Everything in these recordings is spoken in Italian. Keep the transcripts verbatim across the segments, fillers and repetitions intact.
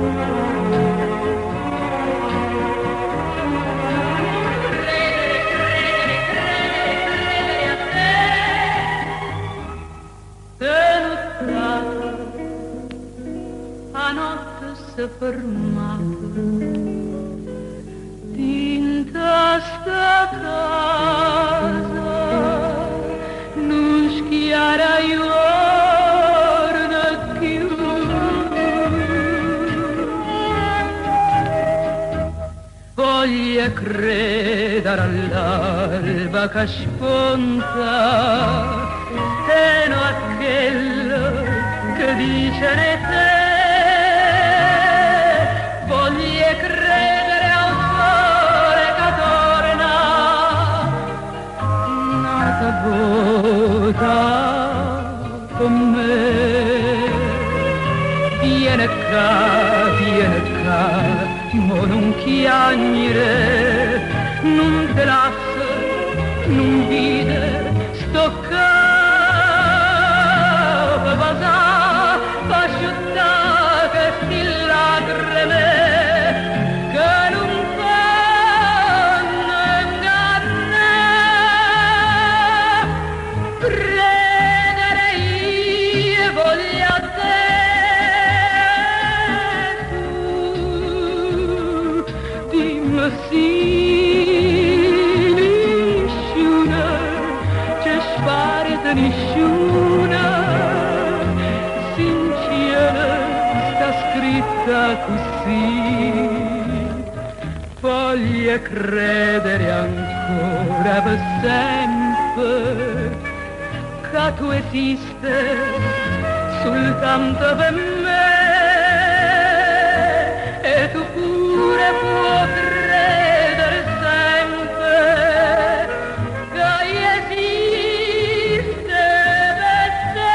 Fermato dinta sta casa non schiara giorno più voglio credere all'alba che spunta e non a quello che dice te. Voglio credere al sole che torna, nata vota con me. Viene qua, viene qua, ma non chiagnere, non te lascio, non vide, sto qua, va asciuttare questi lacrime. Sì, nessuna, c'è sparita nessuna, sincera, sta scritta così. Voglio credere ancora per sempre che tu esiste soltanto per me e tu pure puoi credere sempre che esiste per te.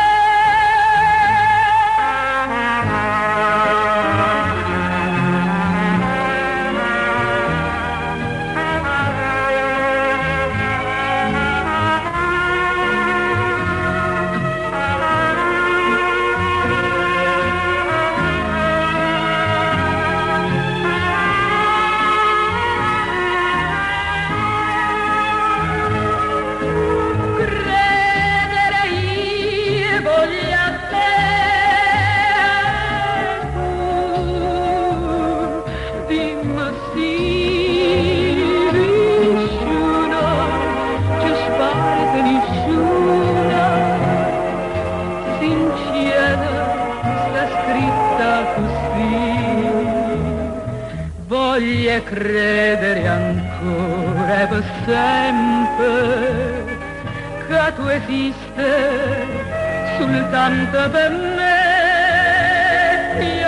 Voglio credere ancora per sempre che tu esiste soltanto per me.